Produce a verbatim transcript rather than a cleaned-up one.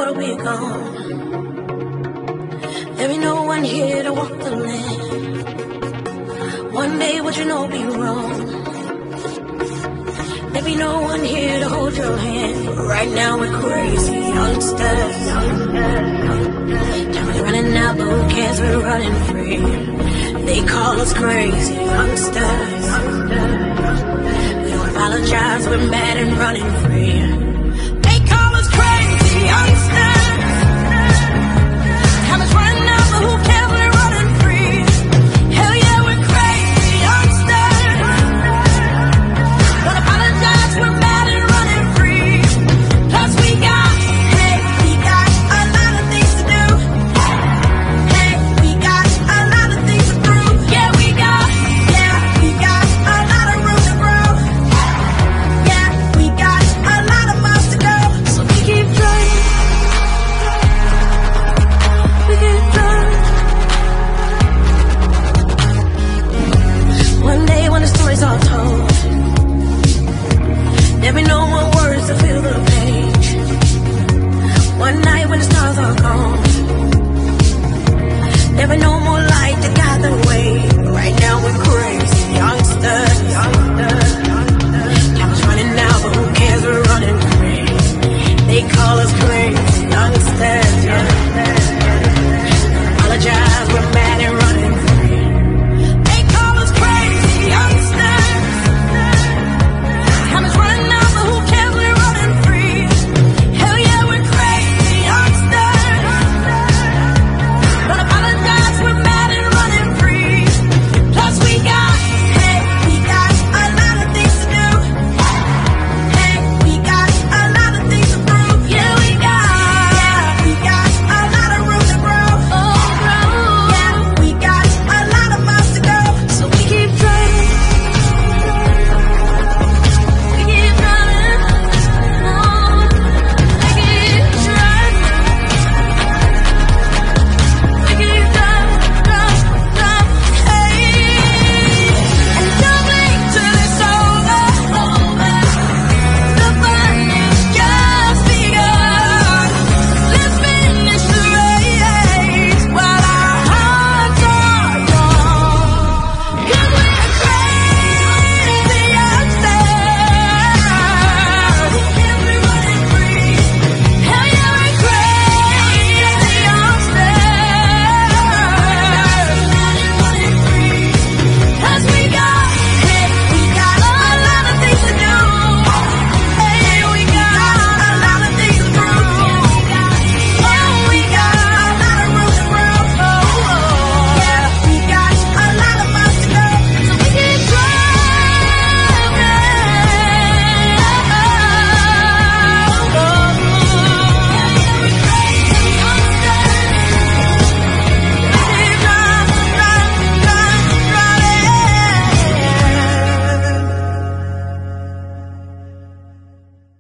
water, we're gone. There be no one here to walk the land. One day what you know be wrong. There be no one here to hold your hand. Right now we're crazy, youngsters. Time is running out, but who cares? We're running free. They call us crazy, youngsters. We don't apologize, we're mad and running free.